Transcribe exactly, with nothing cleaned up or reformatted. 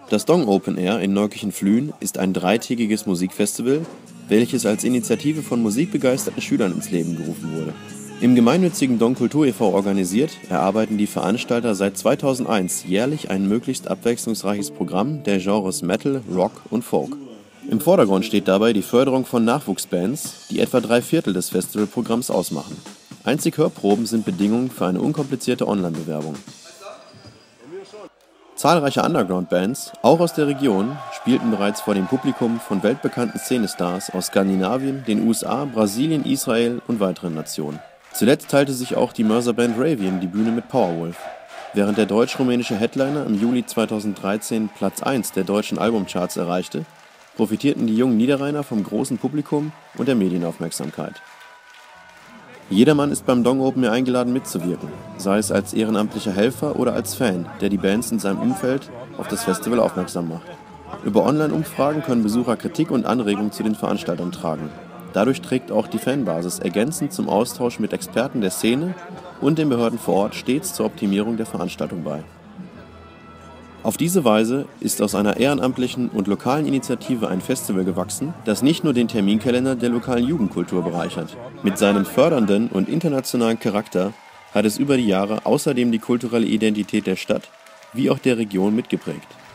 Das Dong Open Air in Neukirchen-Flühen ist ein dreitägiges Musikfestival, welches als Initiative von musikbegeisterten Schülern ins Leben gerufen wurde. Im gemeinnützigen Dong Kultur e V organisiert, erarbeiten die Veranstalter seit zweitausendeins jährlich ein möglichst abwechslungsreiches Programm der Genres Metal, Rock und Folk. Im Vordergrund steht dabei die Förderung von Nachwuchsbands, die etwa drei Viertel des Festivalprogramms ausmachen. Einzig Hörproben sind Bedingungen für eine unkomplizierte Online-Bewerbung. Zahlreiche Underground-Bands, auch aus der Region, spielten bereits vor dem Publikum von weltbekannten Szenestars aus Skandinavien, den U S A, Brasilien, Israel und weiteren Nationen. Zuletzt teilte sich auch die Mörserband Ravian die Bühne mit Powerwolf. Während der deutsch-rumänische Headliner im Juli zweitausenddreizehn Platz eins der deutschen Albumcharts erreichte, profitierten die jungen Niederrheiner vom großen Publikum und der Medienaufmerksamkeit. Jedermann ist beim Dong Open Air eingeladen mitzuwirken, sei es als ehrenamtlicher Helfer oder als Fan, der die Bands in seinem Umfeld auf das Festival aufmerksam macht. Über Online-Umfragen können Besucher Kritik und Anregungen zu den Veranstaltern tragen. Dadurch trägt auch die Fanbasis ergänzend zum Austausch mit Experten der Szene und den Behörden vor Ort stets zur Optimierung der Veranstaltung bei. Auf diese Weise ist aus einer ehrenamtlichen und lokalen Initiative ein Festival gewachsen, das nicht nur den Terminkalender der lokalen Jugendkultur bereichert. Mit seinem fördernden und internationalen Charakter hat es über die Jahre außerdem die kulturelle Identität der Stadt wie auch der Region mitgeprägt.